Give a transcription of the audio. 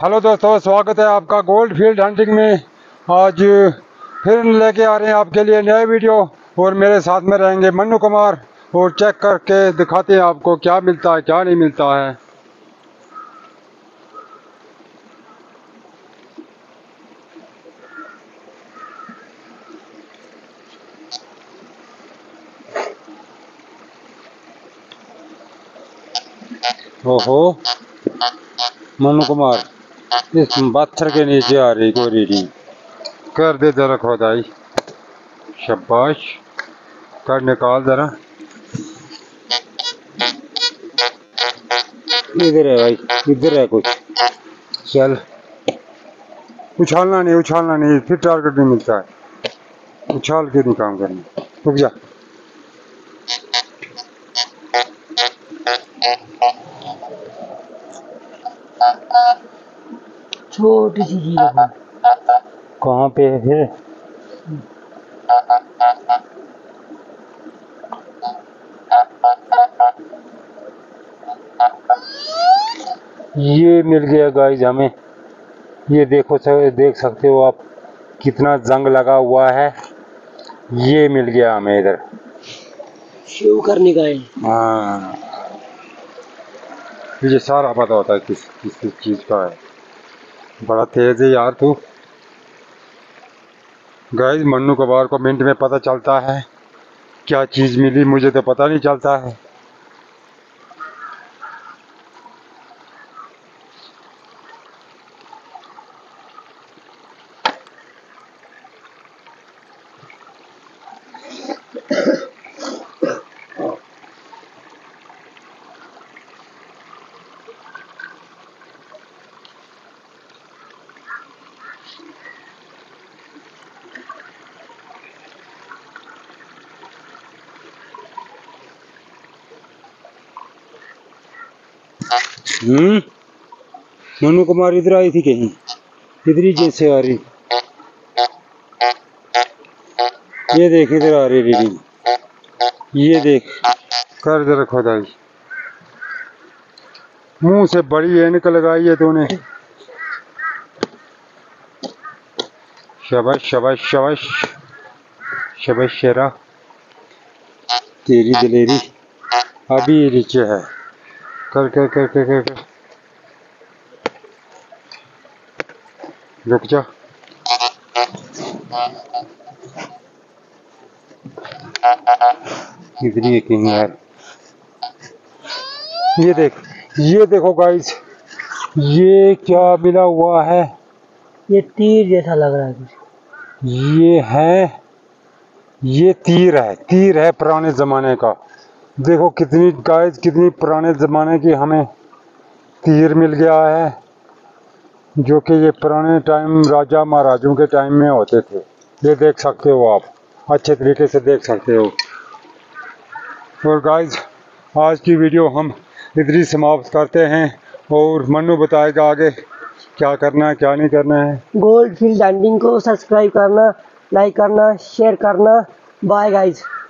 Hello दोस्तों, स्वागत है आपका गोल्ड फील्ड हंटिंग में। आज फिर लेके आ रहे हैं आपके लिए नए वीडियो और मेरे साथ में रहेंगे मन्नू कुमार और चेक करके दिखाते हैं आपको क्या मिलता है क्या नहीं मिलता है। ओहो, मन्नू कुमार इस पत्थर के नीचे आ रही कोई रीडिंग कर दे जरा खोदाई। शाबाश, कर निकाल जरा। इधर है भाई, इधर है कुछ। चल, उछालना नहीं, फिर टारगेट नहीं मिलता है। उछाल के नहीं काम करना। रुक जा। छोटी सी चीज कहाँ पे है फिर? ये मिल गया गाइस हमें। ये देखो, देख सकते हो आप कितना जंग लगा हुआ है। ये मिल गया हमें इधर शो करने का है। हाँ, मुझे सारा पता होता है किस किस किस चीज का है। बड़ा तेज है यार तू। गाइस, मन्नू कुमार को मिनट में पता चलता है क्या चीज मिली, मुझे तो पता नहीं चलता है। मन्नू कुमार इधर आई थी कहीं? इधर ही जैसे आ रही। ये देख, इधर आ रही रीडिंग। ये देख, कर दे रखो दाई। मुंह से बड़ी ऐनक लगाई है तूने। शाबाश शाबाश शाबाश शाबाश शेरा, तेरी दिलेरी अभी नीचे है। कर कर कर कर कर, कर। रुक जा। इधर ही किंग यार। ये देख, ये देखो गाइस, ये क्या मिला हुआ है? ये तीर जैसा लग रहा है कुछ। ये तीर है पुराने जमाने का। देखो कितनी गाइस, कितनी पुराने जमाने की हमें तीर मिल गया है, जो कि ये पुराने टाइम राजा महाराजों के टाइम में होते थे। ये देख सकते हो आप, अच्छे तरीके से देख सकते हो। और गाइस, आज की वीडियो हम इधर ही समाप्त करते हैं और मन्नू बताएगा आगे क्या करना है क्या नहीं करना है। गोल्ड फील्ड हंटिंग को सब्सक्राइब करना, लाइक करना, शेयर करना। Bye guys.